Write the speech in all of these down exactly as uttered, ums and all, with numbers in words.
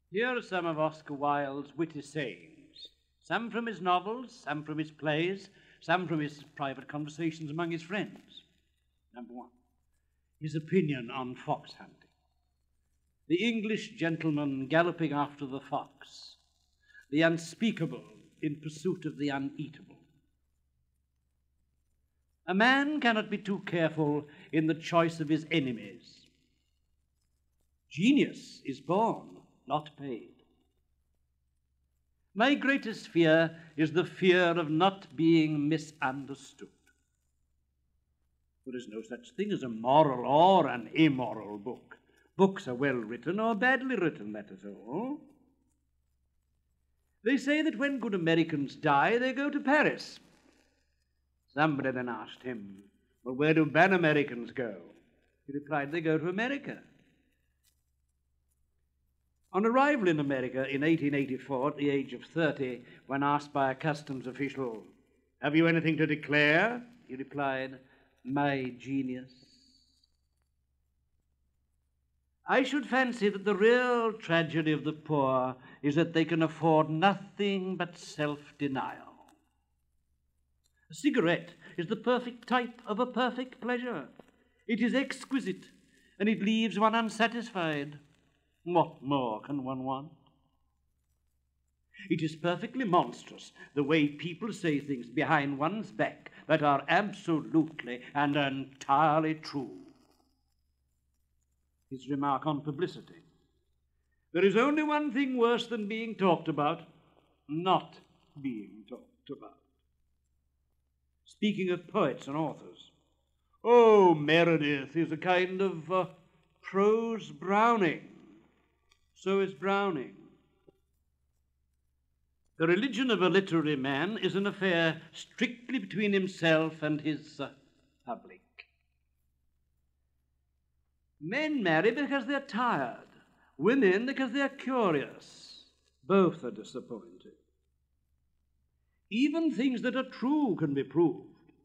Here are some of Oscar Wilde's witty sayings, some from his novels, some from his plays, some from his private conversations among his friends. Number one, his opinion on fox hunting. The English gentleman galloping after the fox, the unspeakable in pursuit of the uneatable. A man cannot be too careful in the choice of his enemies. Genius is born, not paid. My greatest fear is the fear of not being misunderstood. There is no such thing as a moral or an immoral book. Books are well written or badly written, that is all. They say that when good Americans die, they go to Paris. Somebody then asked him, well, where do bad Americans go? He replied, they go to America. On arrival in America in eighteen eighty-four, at the age of thirty, when asked by a customs official, have you anything to declare? He replied, my genius. I should fancy that the real tragedy of the poor is that they can afford nothing but self-denial. A cigarette is the perfect type of a perfect pleasure. It is exquisite, and it leaves one unsatisfied. What more can one want? It is perfectly monstrous the way people say things behind one's back that are absolutely and entirely true. His remark on publicity. There is only one thing worse than being talked about, not being talked about. Speaking of poets and authors, oh, Meredith is a kind of uh, prose Browning. So is Browning. The religion of a literary man is an affair strictly between himself and his uh, public. Men marry because they're tired. Women because they're curious. Both are disappointed. Even things that are true can be proved.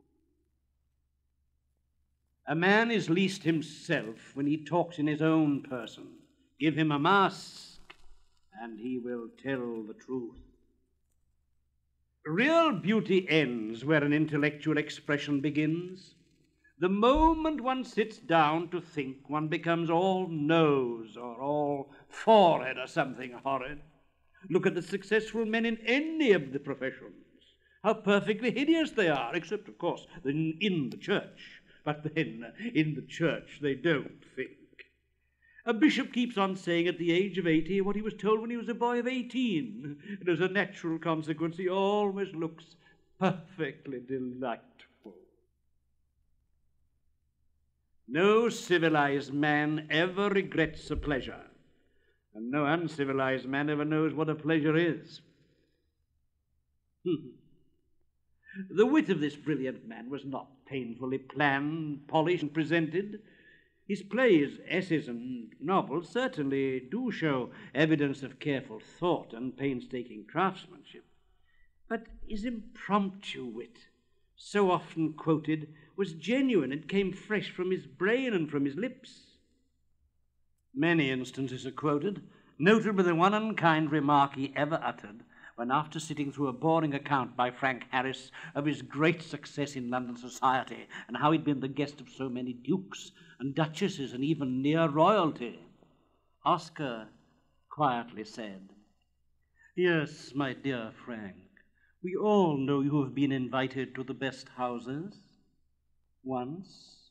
A man is least himself when he talks in his own person. Give him a mask, and he will tell the truth. Real beauty ends where an intellectual expression begins. The moment one sits down to think, one becomes all nose or all forehead or something horrid. Look at the successful men in any of the professions. How perfectly hideous they are, except, of course, in, in the church. But then, in the church, they don't think. A bishop keeps on saying at the age of eighty what he was told when he was a boy of eighteen. And as a natural consequence, he always looks perfectly delightful. No civilized man ever regrets a pleasure, and no uncivilized man ever knows what a pleasure is. The wit of this brilliant man was not painfully planned, polished, and presented. His plays, essays, and novels certainly do show evidence of careful thought and painstaking craftsmanship. But his impromptu wit, so often quoted, was genuine. It came fresh from his brain and from his lips. Many instances are quoted, notably the one unkind remark he ever uttered when, after sitting through a boring account by Frank Harris of his great success in London society and how he'd been the guest of so many dukes and duchesses and even near royalty, Oscar quietly said, "Yes, my dear Frank, we all know you have been invited to the best houses once."